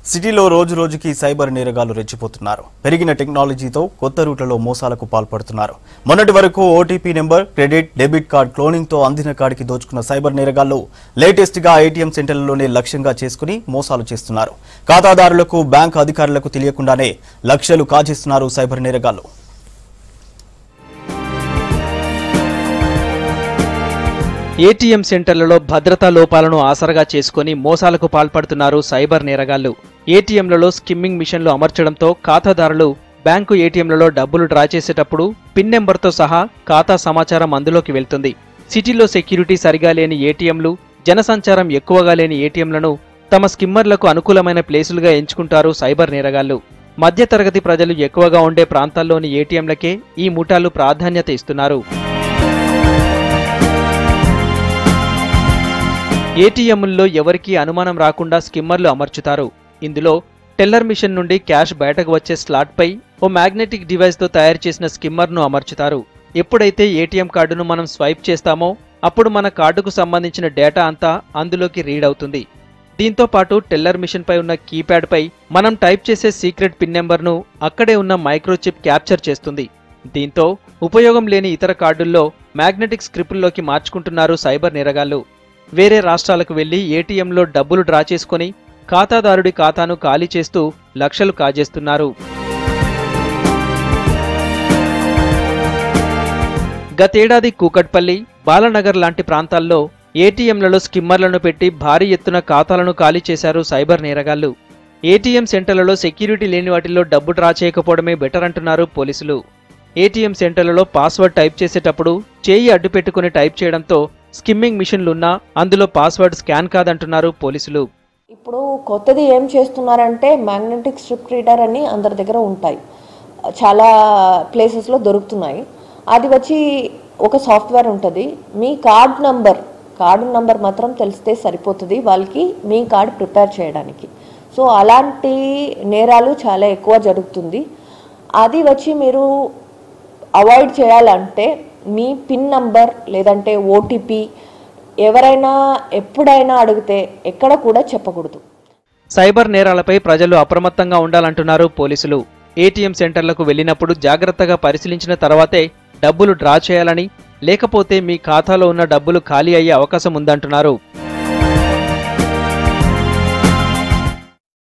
సిటీలో రోజు రోజుకి సైబర్ నేరగాళ్లు రెచ్చిపోతున్నారు. పెరిగిన టెక్నాలజీతో కొత్త రూట్లలో మోసాలకు పాల్పడుతున్నారు. మొన్నటి వరకు OTP number, credit, debit card cloning తో అందిన కాడికి దోచుకున్న సైబర్ నేరగాళ్లు లేటెస్ట్ గా ఏటీఎం సెంటర్లలోనే లక్ష్యంగా చేసుకుని మోసాలు చేస్తున్నారు. ఖాతాదారులకు, బ్యాంక్ అధికారులకు తెలియకుండానే లక్షలు కాజేస్తున్నారు సైబర్ నేరగాళ్లు. ఏటీఎం సెంటర్లలో భద్రతా లోపాలను ఆసరగా చేసుకుని మోసాలకు పాల్పడుతున్నారు సైబర్ నేరగాళ్లు. ఏటీఎంలలో స్కిమ్మింగ్ మిషన్లు అమర్చడంతో ఖాతాదారులు బ్యాంకు ఏటీఎంలలో డబ్బులు డ్రా చేసేటప్పుడు పిన్ నెంబర్తో సహా ఖాతా సమాచారం అందులోకి వెళ్తుంది. సిటీలో సెక్యూరిటీ సరిగా లేని ఏటీఎంలు, జనసంచారం ఎక్కువగా లేని ఏటీఎంలను తమ స్కిమ్మర్లకు అనుకూలమైన ప్లేసులుగా ఎంచుకుంటారు సైబర్ నేరగాళ్లు. మధ్యతరగతి ప్రజలు ఎక్కువగా ఉండే ప్రాంతాల్లోని ఏటీఎంలకే ఈ ముఠాలు ప్రాధాన్యత ఇస్తున్నారు. ఏటీఎంల్లో ఎవరికీ అనుమానం రాకుండా స్కిమ్మర్లు అమర్చుతారు. ఇందులో టెల్లర్ మిషన్ నుండి క్యాష్ బయటకు వచ్చే స్లాట్పై ఓ మ్యాగ్నెటిక్ డివైస్తో తయారు చేసిన స్కిమ్మర్ను అమర్చుతారు. ఎప్పుడైతే ఏటీఎం కార్డును మనం స్వైప్ చేస్తామో అప్పుడు మన కార్డుకు సంబంధించిన డేటా అంతా అందులోకి రీడ్ అవుతుంది. దీంతో పాటు టెల్లర్ మిషన్పై ఉన్న కీప్యాడ్పై మనం టైప్ చేసే సీక్రెట్ పిన్ నెంబర్ను అక్కడే ఉన్న మైక్రోచిప్ క్యాప్చర్ చేస్తుంది. దీంతో ఉపయోగం లేని ఇతర కార్డుల్లో మ్యాగ్నెటిక్ స్క్రిప్ట్లోకి మార్చుకుంటున్నారు సైబర్ నేరగాళ్లు. వేరే రాష్ట్రాలకు వెళ్లి ఏటీఎంలో డబ్బులు డ్రా చేసుకుని ఖాతాదారుడి ఖాతాను ఖాళీ చేస్తూ లక్షలు కాజేస్తున్నారు. గతేడాది కూకట్పల్లి, బాలనగర్ లాంటి ప్రాంతాల్లో ఏటీఎంలలో స్కిమ్మర్లను పెట్టి భారీ ఎత్తున ఖాతాలను ఖాళీ చేశారు సైబర్ నేరగాళ్లు. ఏటీఎం సెంటర్లలో సెక్యూరిటీ లేని వాటిల్లో డబ్బు డ్రా చేయకపోవడమే బెటర్ అంటున్నారు పోలీసులు. ఏటీఎం సెంటర్లలో పాస్వర్డ్ టైప్ చేసేటప్పుడు చేయి అడ్డు పెట్టుకుని టైప్ చేయడంతో స్కిమ్మింగ్ మిషన్లున్నా అందులో పాస్వర్డ్ స్కాన్ కాదంటున్నారు పోలీసులు. ఇప్పుడు కొత్తది ఏం చేస్తున్నారంటే మ్యాగ్నెటిక్ స్ట్రిప్ రీడర్ అని అందరి దగ్గర ఉంటాయి, చాలా ప్లేసెస్లో దొరుకుతున్నాయి. అది వచ్చి ఒక సాఫ్ట్వేర్ ఉంటుంది. మీ కార్డు నంబర్ మాత్రం తెలిస్తే సరిపోతుంది వాళ్ళకి మీ కార్డు ప్రిపేర్ చేయడానికి. సో అలాంటి నేరాలు చాలా ఎక్కువ జరుగుతుంది. అది వచ్చి మీరు అవాయిడ్ చేయాలంటే మీ పిన్ నంబర్ లేదంటే ఓటీపీ ఎవరైనా ఎప్పుడైనా అడిగితే ఎక్కడ కూడా చెప్పకూడదు. సైబర్ నేరాలపై ప్రజలు అప్రమత్తంగా ఉండాలంటున్నారు పోలీసులు. ఏటీఎం సెంటర్లకు వెళ్లినప్పుడు జాగ్రత్తగా పరిశీలించిన తర్వాతే డబ్బులు డ్రా చేయాలని, లేకపోతే మీ ఖాతాలో ఉన్న డబ్బులు ఖాళీ అయ్యే అవకాశం ఉందంటున్నారు.